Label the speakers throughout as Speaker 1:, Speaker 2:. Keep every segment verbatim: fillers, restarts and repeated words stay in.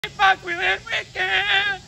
Speaker 1: Fuck with it, wicked!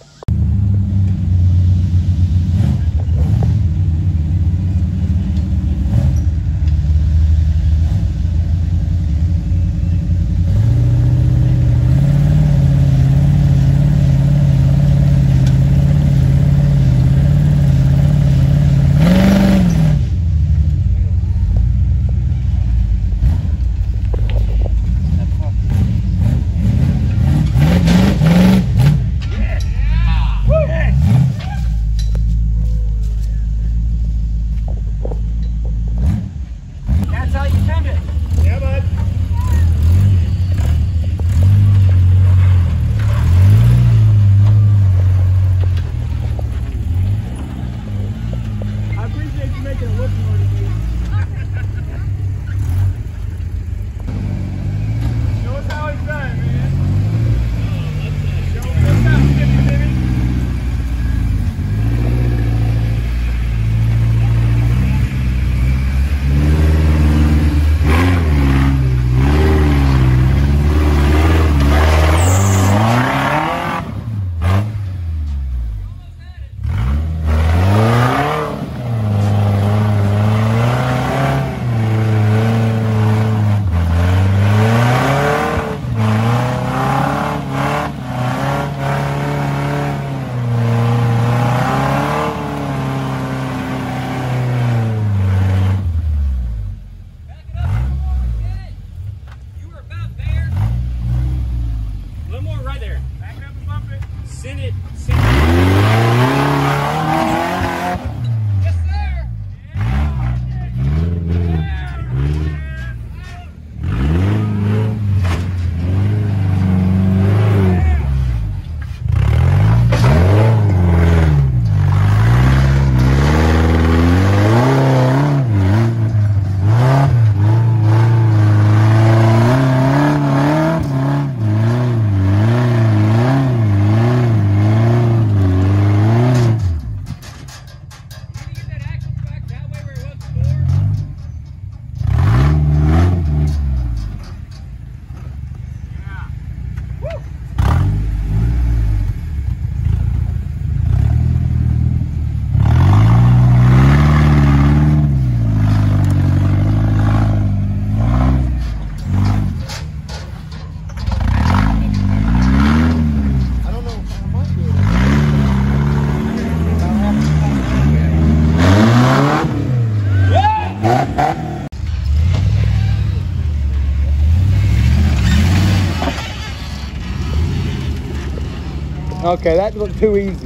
Speaker 2: Okay, that looked too easy.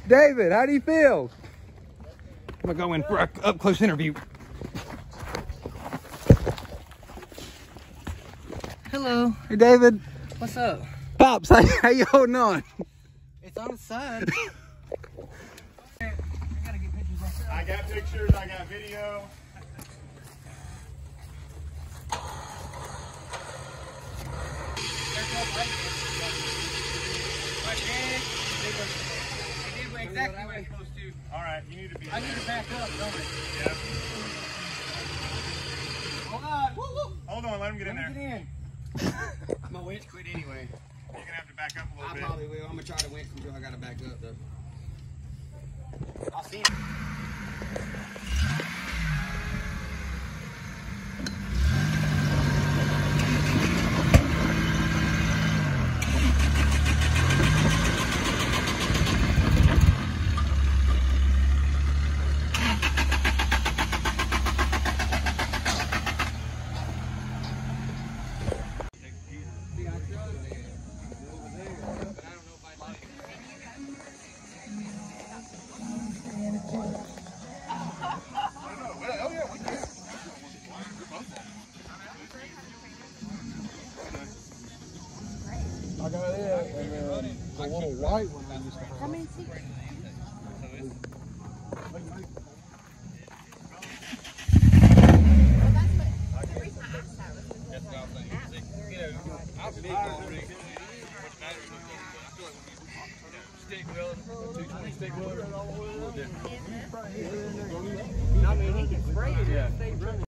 Speaker 2: David, how do you feel?
Speaker 1: I'm gonna go in for a up close interview.
Speaker 3: Hello.
Speaker 2: Hey, David.
Speaker 3: What's up?
Speaker 2: Pops, how, how you holding on?
Speaker 3: It's on the side.
Speaker 4: I got pictures, I got video.
Speaker 3: Exactly where it's supposed to.
Speaker 4: All right, you need to be.
Speaker 3: I need to back up, don't I?
Speaker 4: Yeah.
Speaker 3: Hold on. Woo, woo.
Speaker 4: Hold on, let him get in
Speaker 3: Let me
Speaker 4: there.
Speaker 3: get in. My winch quit anyway.
Speaker 4: You're gonna have to back up a little
Speaker 3: I
Speaker 4: bit.
Speaker 3: probably will. I'm gonna try to winch until I gotta back up though. I'll see him.
Speaker 2: I got it. Uh, the little white one I used to have.
Speaker 5: How many seats? I mean, he can spray it if it stays running.